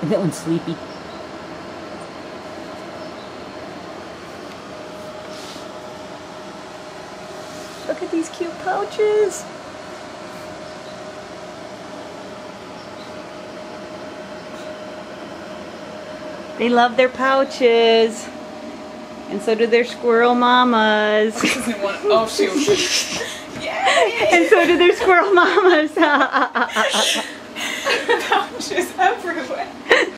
That one's sleepy. Look at these cute pouches. They love their pouches. And so do their squirrel mamas. Oh, shoot. Yay! And so do their squirrel mamas. Pouches everywhere.